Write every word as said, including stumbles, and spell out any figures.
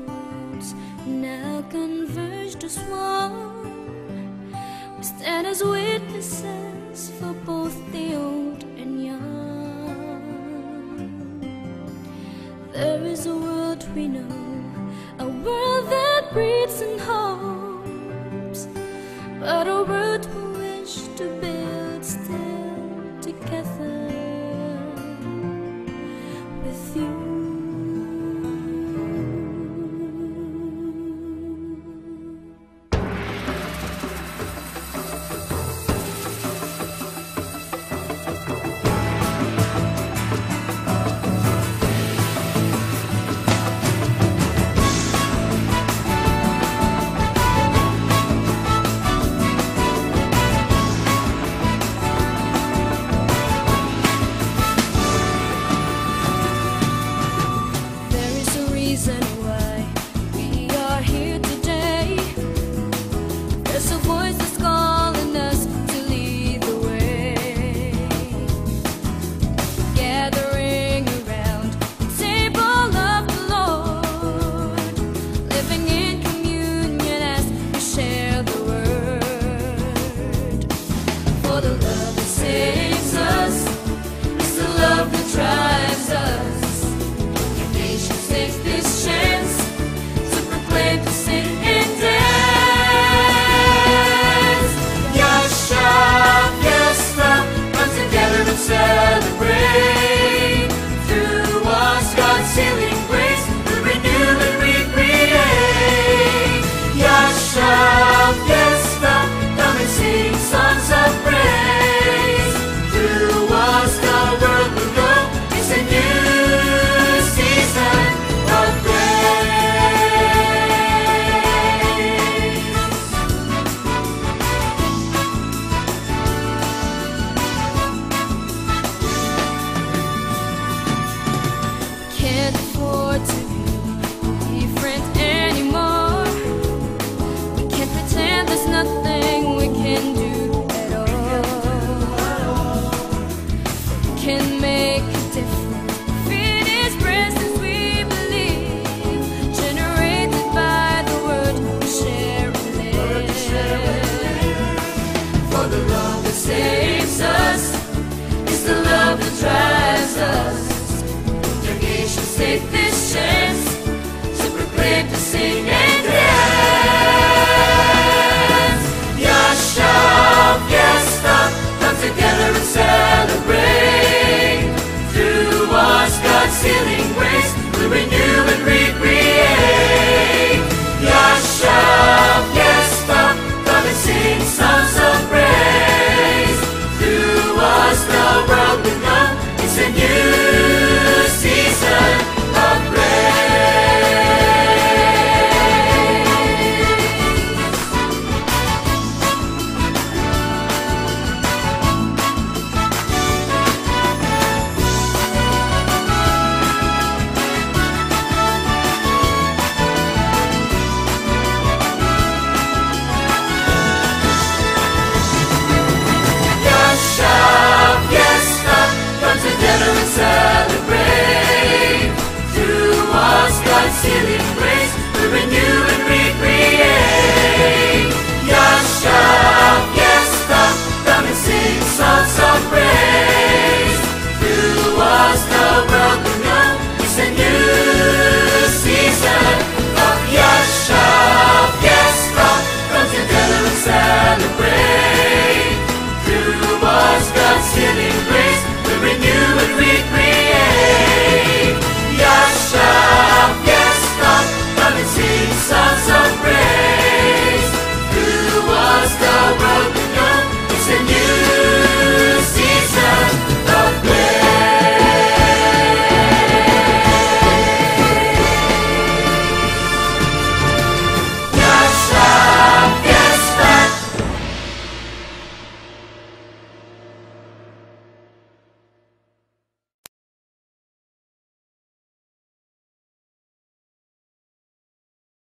roots now converge to swarm. We stand as witnesses for both the old and young. There is a world we know, a world that breathes and hopes, but a world we wish to build still together with you. Reason why we are here today. There's a voice that's calling us to lead the way. Gathering around the table of the Lord, living in communion as we share the word. For the love that saves us is the love that drives us. Take this chance to proclaim, to sing and dance. Yasha, fiesta, come together and celebrate. Through us, God's healing grace will renew and recreate. Yasha, fiesta, come and sing songs of praise. Through us, the world will know it's a new season. Can't afford to be different anymore. We can't pretend there's nothing we can do at all. We can make a difference if it is presence we believe, generated by the word we share and live. For the love that saves us is the love that drives us. Take this chance to proclaim, to sing and dance. Yasha, fiesta, come together and celebrate. Through us, God's healing grace will renew and recreate. Yasha, fiesta, come and sing songs of praise. Through us, the world will know it's a new season. Celebrate. Through us, God's healing grace will renew and recreate. Yasha, fiesta, come and sing songs of praise. Through us, the world will know it's a new season of Yasha, fiesta, come together and celebrate. Through us, God's healing grace will renew and recreate. Yasha, fiesta, come and sing songs of praise. Through us, the world